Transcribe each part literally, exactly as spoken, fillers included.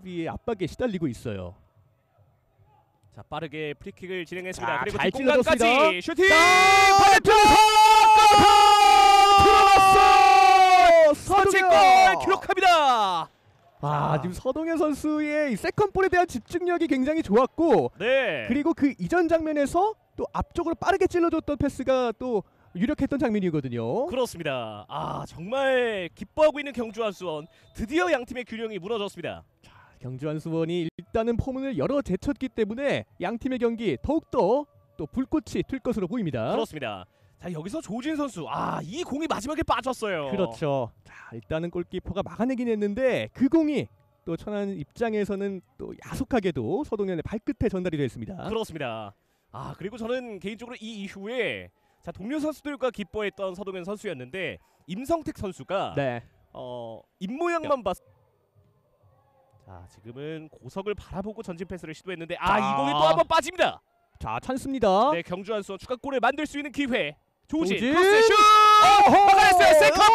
수비의 압박에 시달리고 있어요. 자, 빠르게 프리킥을 진행했습니다. 자, 그리고 잘 뒷공간까지 찔러줬습니다. 슈팅! 반대쪽 들어갔어! 선취골 기록합니다. 아, 지금 서동현 선수의 이 세컨볼에 대한 집중력이 굉장히 좋았고, 네. 그리고 그 이전 장면에서 또 앞쪽으로 빠르게 찔러줬던 패스가 또 유력했던 장면이거든요. 그렇습니다. 아, 정말 기뻐하고 있는 경주한 수원. 드디어 양 팀의 균형이 무너졌습니다. 경주한 수원이 일단은 포문을 열어 제쳤기 때문에 양 팀의 경기 더욱더 또 불꽃이 튈 것으로 보입니다. 그렇습니다. 자, 여기서 조진 선수. 아, 이 공이 마지막에 빠졌어요. 그렇죠. 자, 일단은 골키퍼가 막아내긴 했는데 그 공이 또 천안 입장에서는 또 야속하게도 서동현의 발끝에 전달이 됐습니다. 그렇습니다. 아, 그리고 저는 개인적으로 이 이후에 자, 동료 선수들과 기뻐했던 서동현 선수였는데 임성택 선수가 네. 어, 입모양만 봤. 자, 지금은 고석을 바라보고 전진 패스를 시도했는데 아, 이 공이 또 한 번 빠집니다. 자, 찬스입니다. 네, 경주한 수원 추가골을 만들 수 있는 기회. 조진, 조진! 크로스 슛! 어허! 막아냈어요. 세컨볼!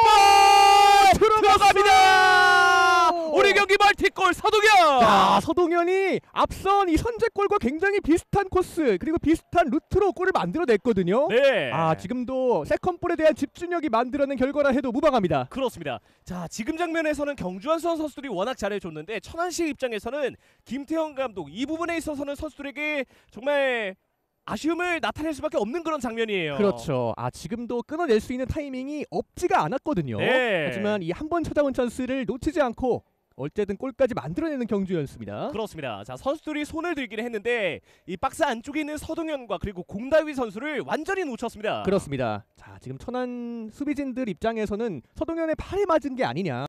들어갑니다. 우리 경기 멀티골 서동현. 자, 서동현이 앞선 이 선제골과 굉장히 비슷한 코스 그리고 비슷한 루트로 골을 만들어냈거든요. 네. 아, 지금도 세컨볼에 대한 집중력이 만들어낸 결과라 해도 무방합니다. 그렇습니다. 자, 지금 장면에서는 경주한 수원 선수들이 워낙 잘해줬는데 천안시 입장에서는 김태형 감독 이 부분에 있어서는 선수들에게 정말 아쉬움을 나타낼 수밖에 없는 그런 장면이에요. 그렇죠. 아, 지금도 끊어낼 수 있는 타이밍이 없지가 않았거든요. 네. 하지만 이 한 번 찾아온 찬스를 놓치지 않고 어쨌든 골까지 만들어내는 경주였습니다. 그렇습니다. 자, 선수들이 손을 들기는 했는데 이 박스 안쪽에 있는 서동현과 그리고 공다위 선수를 완전히 놓쳤습니다. 그렇습니다. 자, 지금 천안 수비진들 입장에서는 서동현의 팔에 맞은 게 아니냐.